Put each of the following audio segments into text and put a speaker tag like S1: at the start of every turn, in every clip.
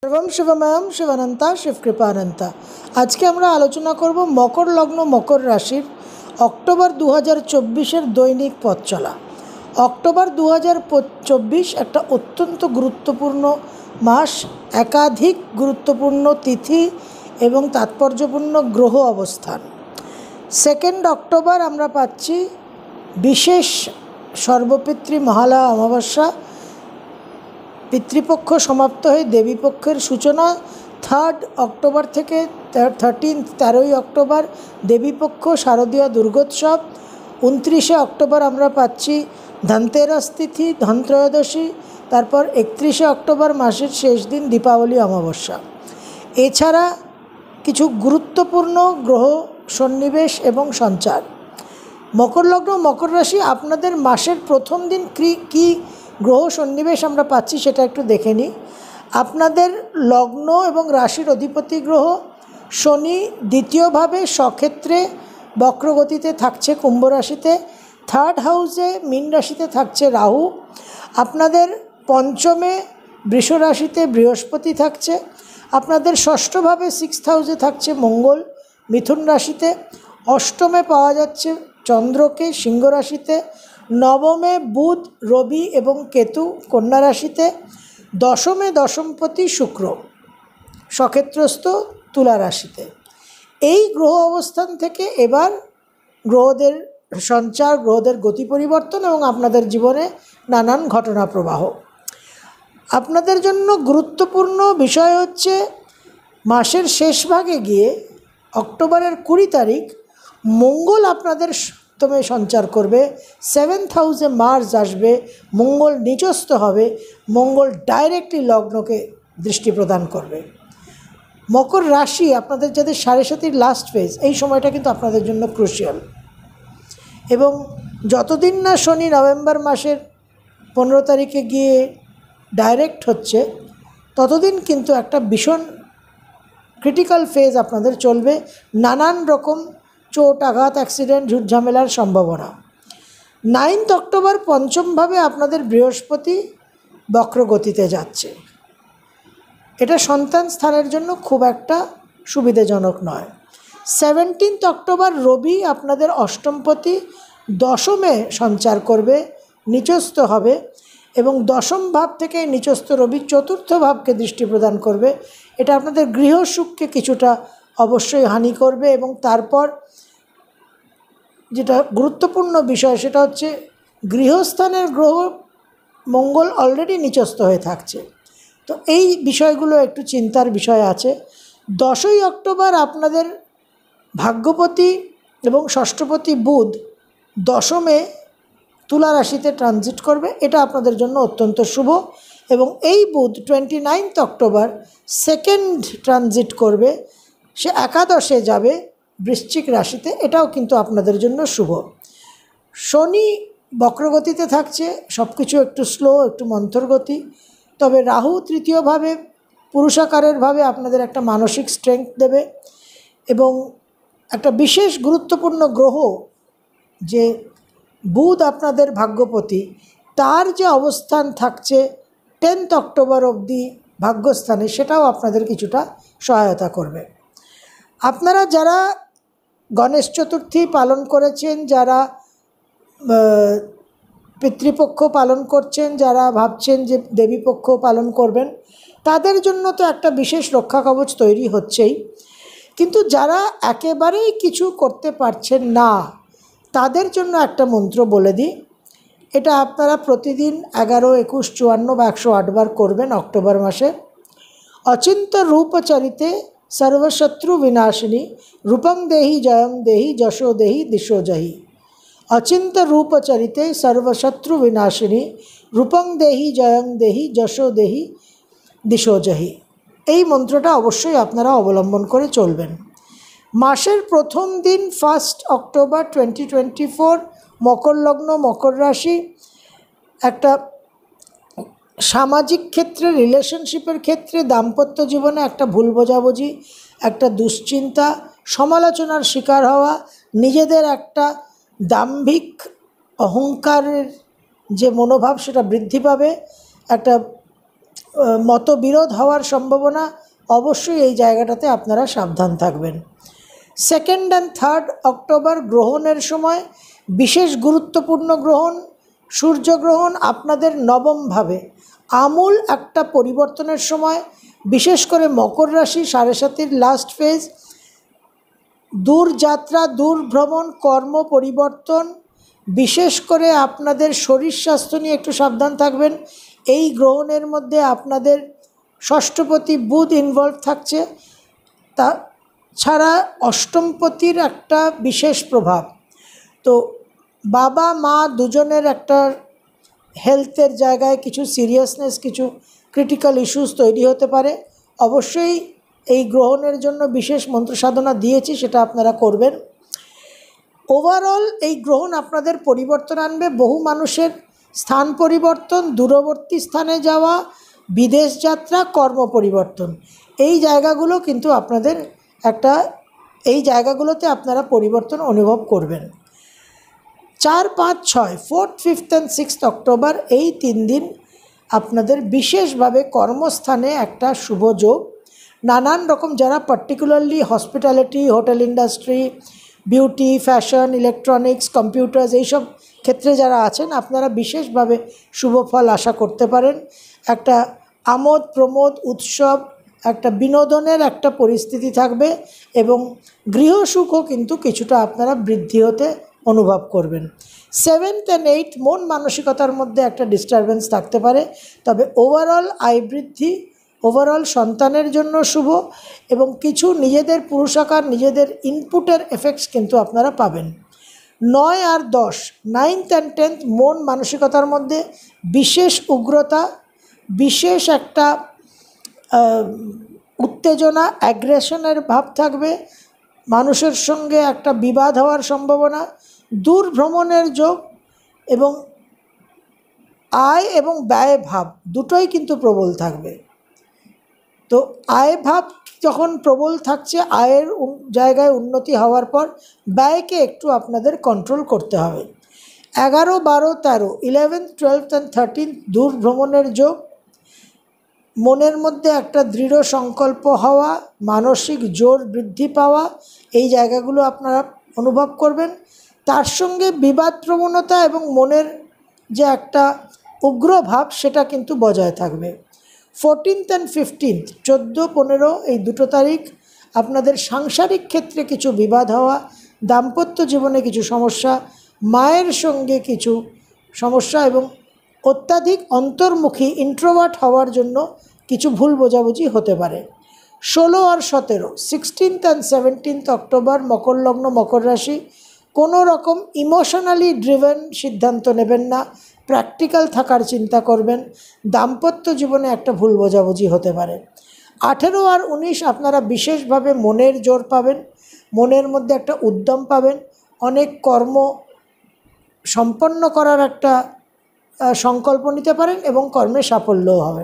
S1: सर्वं शिवमयम शिवानंता शिवकृपानंता। आज के আমরা আলোচনা করব মকর লগ্ন মকর রাশির অক্টোবর 2024 দৈনিক পথ চলা। অক্টোবর 2024 একটা অত্যন্ত গুরুত্বপূর্ণ মাস, একাধিক গুরুত্বপূর্ণ তিথি এবং তাৎপর্যপূর্ণ গ্রহ অবস্থান। 2 অক্টোবর আমরা পাচ্ছি বিশেষ সর্বপিতৃ মহালয়া অমাবস্যা, পিতৃপক্ষ সমাপ্ত হয়ে দেবীপক্ষের সূচনা। 3 অক্টোবর থেকে 13ই অক্টোবর দেবীপক্ষ শারদীয় দুর্গোৎসব। 29 অক্টোবর আমরা পাচ্ছি ধনতেরাস তিথি, ধনত্রয়োদশী। তারপর 31 অক্টোবর মাসের শেষ দিন দীপাবলি অমাবস্যা। এছাড়া কিছু গুরুত্বপূর্ণ গ্রহ সন্নিবেশ এবং সঞ্চার। মকর লগ্ন মকর রাশি, আপনাদের মাসের প্রথম দিন কী গ্রহ সন্নিবেশ আমরা পাচ্ছি সেটা একটু দেখে নিই। আপনাদের লগ্ন এবং রাশির অধিপতি গ্রহ শনি দ্বিতীয়ভাবে স্বক্ষেত্রে বক্রগতিতে থাকছে কুম্ভ রাশিতে। 3rd হাউসে মীন রাশিতে থাকছে রাহু। আপনাদের পঞ্চমে বৃষ রাশিতে বৃহস্পতি থাকছে। আপনাদের ষষ্ঠভাবে 6th হাউসে থাকছে মঙ্গল মিথুন রাশিতে। অষ্টমে পাওয়া যাচ্ছে চন্দ্রকে সিংহ রাশিতে। নবমে বুধ, রবি এবং কেতু কন্যা রাশিতে। দশমে দশমপতি শুক্র স্বক্ষেত্রস্থ তুলা রাশিতে। এই গ্রহ অবস্থান থেকে এবার গ্রহদের সঞ্চার, গ্রহদের গতি পরিবর্তন এবং আপনাদের জীবনে নানান ঘটনা প্রবাহ। আপনাদের জন্য গুরুত্বপূর্ণ বিষয় হচ্ছে মাসের শেষ ভাগে গিয়ে অক্টোবরের 20 তারিখ মঙ্গল আপনাদের সপ্তমে সঞ্চার করবে। 7th হাউসে মার্স আসবে, মঙ্গল নিচস্থ হবে, মঙ্গল ডাইরেক্টলি লগ্নকে দৃষ্টি প্রদান করবে। মকর রাশি, আপনাদের যাদের 7.5 লাস্ট ফেজ, এই সময়টা কিন্তু আপনাদের জন্য ক্রুশিয়াল। এবং যতদিন না শনি নভেম্বর মাসের 15 তারিখে গিয়ে ডাইরেক্ট হচ্ছে ততদিন কিন্তু একটা ভীষণ ক্রিটিক্যাল ফেজ আপনাদের চলবে। নানান রকম চোট, আঘাত, অ্যাক্সিডেন্ট, ঝুটঝামেলার সম্ভাবনা। 9th অক্টোবর পঞ্চমভাবে আপনাদের বৃহস্পতি বক্রগতিতে যাচ্ছে। এটা সন্তান স্থানের জন্য খুব একটা সুবিধাজনক নয়। 17th অক্টোবর রবি আপনাদের অষ্টমপতি দশমে সঞ্চার করবে, নিচস্থ হবে এবং দশম ভাব থেকে নিচস্থ রবি চতুর্থ ভাবকে দৃষ্টি প্রদান করবে। এটা আপনাদের গৃহসুখকে কিছুটা অবশ্যই হানি করবে। এবং তারপর যেটা গুরুত্বপূর্ণ বিষয় সেটা হচ্ছে গৃহস্থানের গ্রহ মঙ্গল অলরেডি নিচস্থ হয়ে থাকছে, তো এই বিষয়গুলো একটু চিন্তার বিষয় আছে। 10ই অক্টোবর আপনাদের ভাগ্যপতি এবং ষষ্ঠপতি বুধ দশমে তুলা রাশিতে ট্রানজিট করবে। এটা আপনাদের জন্য অত্যন্ত শুভ। এবং এই বুধ 29th অক্টোবর সেকেন্ড ট্রানজিট করবে, সে একাদশে যাবে বৃশ্চিক রাশিতে। এটাও কিন্তু আপনাদের জন্য শুভ। শনি বক্রগতিতে থাকছে, সব কিছু একটু স্লো, একটু মন্থর গতি। তবে রাহু তৃতীয়ভাবে পুরুষাকারের ভাবে আপনাদের একটা মানসিক স্ট্রেংথ দেবে। এবং একটা বিশেষ গুরুত্বপূর্ণ গ্রহ যে বুধ আপনাদের ভাগ্যপতি, তার যে অবস্থান থাকছে 10th অক্টোবর অবধি ভাগ্যস্থানে, সেটাও আপনাদের কিছুটা সহায়তা করবে। আপনারা যারা গণেশ চতুর্থী পালন করেছেন, যারা পিতৃপক্ষ পালন করছেন, যারা ভাবছেন যে দেবীপক্ষ পালন করবেন, তাদের জন্য তো একটা বিশেষ রক্ষা কবচ তৈরি হচ্ছেই। কিন্তু যারা একেবারেই কিছু করতে পারছেন না, তাদের জন্য একটা মন্ত্র বলে দিই। এটা আপনারা প্রতিদিন 11, 21, 54 বা 108 বার করবেন অক্টোবর মাসে। অচিন্ত রূপচরিতে সর্বশত্রু বিনাশিনী রূপং দেহি জয়ং দেহি যশো দেহি দিশো জহি। অচিন্ত রূপচরিতে সর্বশত্রু বিনাশিনী রূপং দেহি জয়ং দেহি যশো দেহি দিশো জহি। এই মন্ত্রটা অবশ্যই আপনারা অবলম্বন করে চলবেন। মাসের প্রথম দিন 1 অক্টোবর 2024 মকর লগ্ন মকর রাশি, একটা সামাজিক ক্ষেত্রে, রিলেশনশিপের ক্ষেত্রে, দাম্পত্য জীবনে একটা ভুল বোঝাবুঝি, একটা দুশ্চিন্তা, সমালোচনার শিকার হওয়া, নিজেদের একটা দাম্ভিক অহংকারের যে মনোভাব সেটা বৃদ্ধি পাবে, একটা মতবিরোধ হওয়ার সম্ভাবনা, অবশ্যই এই জায়গাটাতে আপনারা সাবধান থাকবেন। 2 and 3 অক্টোবর গ্রহণের সময় বিশেষ গুরুত্বপূর্ণ গ্রহণ, সূর্যগ্রহণ আপনাদের নবমভাবে আমূল একটা পরিবর্তনের সময়, বিশেষ করে মকর রাশি 7.5 লাস্ট ফেজ, দূর যাত্রা, দূর ভ্রমণ, কর্ম পরিবর্তন, বিশেষ করে আপনাদের শরীর স্বাস্থ্য নিয়ে একটু সাবধান থাকবেন। এই গ্রহণের মধ্যে আপনাদের ষষ্ঠপতি বুধ ইনভলভ থাকছে, তা ছাড়া অষ্টমপতির একটা বিশেষ প্রভাব। তো বাবা মা দুজনের একটা হেলথের জায়গায় কিছু সিরিয়াসনেস, কিছু ক্রিটিক্যাল ইস্যুস তৈরি হতে পারে। অবশ্যই এই গ্রহণের জন্য বিশেষ মন্ত্র সাধনা দিয়েছি, সেটা আপনারা করবেন। ওভারঅল এই গ্রহণ আপনাদের পরিবর্তন আনবে। বহু মানুষের স্থান পরিবর্তন, দূরবর্তী স্থানে যাওয়া, বিদেশ যাত্রা, কর্ম পরিবর্তন, এই জায়গাগুলো কিন্তু আপনাদের এই জায়গাগুলোতে আপনারা পরিবর্তন অনুভব করবেন। 4, 5, 6, 4th, 5th and 6th October এই 3 দিন আপনাদের বিশেষভাবে কর্মস্থানে একটা শুভ যোগ। নানান রকম যারা particularly hospitality, hotel industry, beauty, fashion, electronics, computers, এইসব ক্ষেত্রে যারা আছেন আপনারা বিশেষভাবে শুভ ফল আশা করতে পারেন। একটা আমোদ প্রমোদ, উৎসব, একটা বিনোদনের একটা পরিস্থিতি থাকবে এবং গৃহসুখও কিন্তু কিছুটা আপনারা বৃদ্ধি হতে অনুভব করবেন। 7th and 8th মন মানসিকতার মধ্যে একটা ডিস্টারবেন্স থাকতে পারে, তবে ওভারঅল আয় বৃদ্ধি, ওভারঅল সন্তানের জন্য শুভ এবং কিছু নিজেদের পুরুষাকার, নিজেদের ইনপুটের এফেক্টস কিন্তু আপনারা পাবেন। 9 আর 10 9th and 10th মন মানসিকতার মধ্যে বিশেষ উগ্রতা, বিশেষ একটা উত্তেজনা, অ্যাগ্রেশনের ভাব থাকবে, মানুষের সঙ্গে একটা বিবাদ হওয়ার সম্ভাবনা, দূর ভ্রমণের যোগ এবং আয় এবং ব্যয় ভাব দুটোই কিন্তু প্রবল থাকবে। তো আয় ভাব যখন প্রবল থাকছে, আয়ের জায়গায় উন্নতি হওয়ার পর ব্যয়কে একটু আপনাদের কন্ট্রোল করতে হবে। 11, 12, 13, 11th, 12th and 13th দূর ভ্রমণের যোগ, মনের মধ্যে একটা দৃঢ় সংকল্প হওয়া, মানসিক জোর বৃদ্ধি পাওয়া, এই জায়গাগুলো আপনারা অনুভব করবেন। তার সঙ্গে বিবাদ প্রবণতা এবং মনের যে একটা উগ্র ভাব সেটা কিন্তু বজায় থাকবে। 14th and 15th 14, 15 এই দুটো তারিখ আপনাদের সাংসারিক ক্ষেত্রে কিছু বিবাদ হওয়া, দাম্পত্য জীবনে কিছু সমস্যা, মায়ের সঙ্গে কিছু সমস্যা এবং অত্যাধিক অন্তর্মুখী ইন্ট্রোভার্ট হওয়ার জন্য কিছু ভুল বোঝাবুঝি হতে পারে। 16 আর 17 16th and 17th অক্টোবর মকর লগ্ন, মকর রাশি, কোনো রকম ইমোশনালি ড্রিভেন সিদ্ধান্ত নেবেন না, প্র্যাকটিক্যাল থাকার চিন্তা করবেন, দাম্পত্য জীবনে একটা ভুল বোঝাবুঝি হতে পারে। 18 আর 19 আপনারা বিশেষভাবে মনের জোর পাবেন, মনের মধ্যে একটা উদ্যম পাবেন, অনেক কর্ম সম্পন্ন করার একটা সংকল্প নিতে পারেন এবং কর্মে সাফল্যও হবে।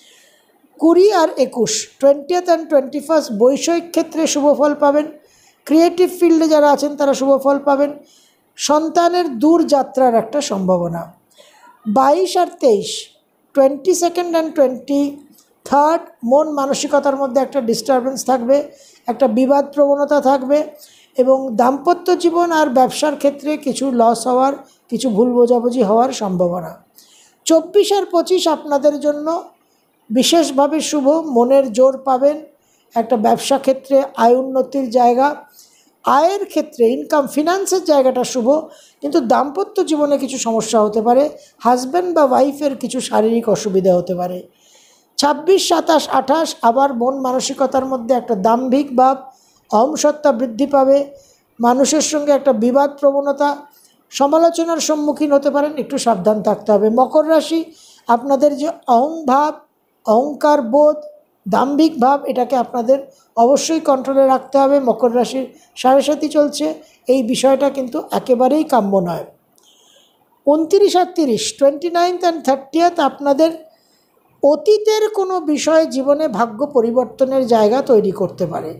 S1: 20 আর 21 20th and 21st বৈষয়িক ক্ষেত্রে শুভফল পাবেন, ক্রিয়েটিভ ফিল্ডে যারা আছেন তারা শুভফল পাবেন, সন্তানের দূর যাত্রার একটা সম্ভাবনা। 22 আর 23 22nd and 23rd মন মানসিকতার মধ্যে একটা ডিস্টারবেন্স থাকবে, একটা বিবাদ প্রবণতা থাকবে এবং দাম্পত্য জীবন আর ব্যবসার ক্ষেত্রে কিছু লস হওয়ার, কিছু ভুল বোঝাবুঝি হওয়ার সম্ভাবনা। 24 আর 25 আপনাদের জন্য বিশেষভাবে শুভ, মনের জোর পাবেন, একটা ব্যবসা ক্ষেত্রে আয় উন্নতির জায়গা, আয়ের ক্ষেত্রে ইনকাম ফিনান্সের জায়গাটা শুভ, কিন্তু দাম্পত্য জীবনে কিছু সমস্যা হতে পারে, হাজব্যান্ড বা ওয়াইফের কিছু শারীরিক অসুবিধা হতে পারে। 26, 27, 28 আবার মন মানসিকতার মধ্যে একটা দাম্ভিক ভাব, অহংসত্তা বৃদ্ধি পাবে, মানুষের সঙ্গে একটা বিবাদ প্রবণতা, সমালোচনার সম্মুখীন হতে পারেন, একটু সাবধান থাকতে হবে। মকর রাশি আপনাদের যে অহংভাব, অহংকার বোধ, দাম্ভিক ভাব, এটাকে আপনাদের অবশ্যই কন্ট্রোলে রাখতে হবে। মকর রাশির 7.5 চলছে, এই বিষয়টা কিন্তু একেবারেই কাম্য নয়। 29 আর 30 29th and 30th আপনাদের অতীতের কোনো বিষয় জীবনে ভাগ্য পরিবর্তনের জায়গা তৈরি করতে পারে।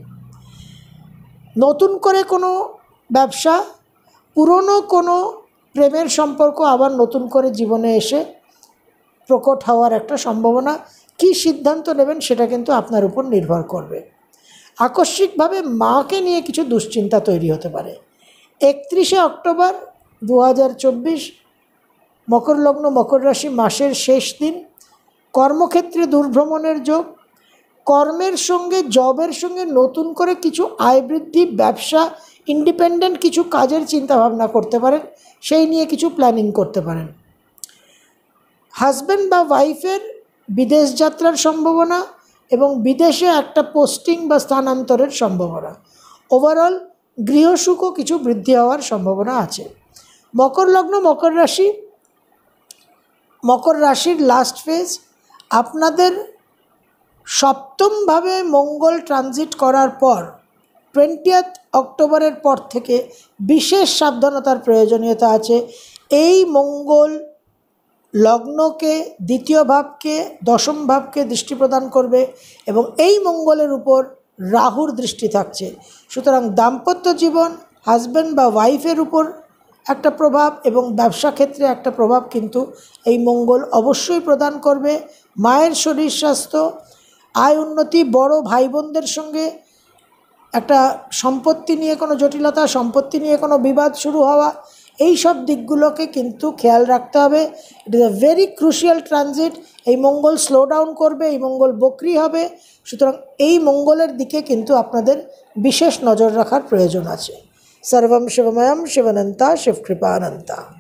S1: নতুন করে কোনো ব্যবসা, পুরনো কোনো প্রেমের সম্পর্ক আবার নতুন করে জীবনে এসে প্রকট হওয়ার একটা সম্ভাবনা, কী সিদ্ধান্ত নেবেন সেটা কিন্তু আপনার উপর নির্ভর করবে। আকস্মিকভাবে মাকে নিয়ে কিছু দুশ্চিন্তা তৈরি হতে পারে। 31শে অক্টোবর 2024 মকর লগ্ন মকর রাশি, মাসের শেষ দিন। কর্মক্ষেত্রে দূরভ্রমণের যোগ। কর্মের সঙ্গে জবের সঙ্গে নতুন করে কিছু আয় বৃদ্ধি, ব্যবসা, ইন্ডিপেন্ডেন্ট কিছু কাজের চিন্তাভাবনা করতে পারেন, সেই নিয়ে কিছু প্ল্যানিং করতে পারেন। হাজব্যান্ড বা ওয়াইফের বিদেশ যাত্রার সম্ভাবনা এবং বিদেশে একটা পোস্টিং বা স্থানান্তরের সম্ভাবনা। ওভারঅল গৃহসুখও কিছু বৃদ্ধি হওয়ার সম্ভাবনা আছে। মকর লগ্ন মকর রাশি, মকর রাশির লাস্ট ফেজ। আপনাদের সপ্তমভাবে মঙ্গল ট্রানজিট করার পর 20 অক্টোবরের পর থেকে বিশেষ সাবধানতার প্রয়োজনীয়তা আছে। এই মঙ্গল লগ্নকে, দ্বিতীয় ভাবকে, দশম ভাবকে দৃষ্টি প্রদান করবে এবং এই মঙ্গলের উপর রাহুর দৃষ্টি থাকছে। সুতরাং দাম্পত্য জীবন, হাজব্যান্ড বা ওয়াইফের উপর একটা প্রভাব এবং ব্যবসা ক্ষেত্রে একটা প্রভাব কিন্তু এই মঙ্গল অবশ্যই প্রদান করবে। মায়ের শরীর স্বাস্থ্য, আয় উন্নতি, বড় ভাই বোনদের সঙ্গে একটা সম্পত্তি নিয়ে কোনো জটিলতা, সম্পত্তি নিয়ে কোনো বিবাদ শুরু হওয়া, এই সব দিকগুলোকে কিন্তু খেয়াল রাখতে হবে। It is a very crucial transit. এই মঙ্গল স্লো ডাউন করবে, এই মঙ্গল বক্রি হবে। সুতরাং এই মঙ্গলের দিকে কিন্তু আপনাদের বিশেষ নজর রাখার প্রয়োজন আছে। সর্বম শিবময়ম শিবানন্তা শিবকৃপানন্তা।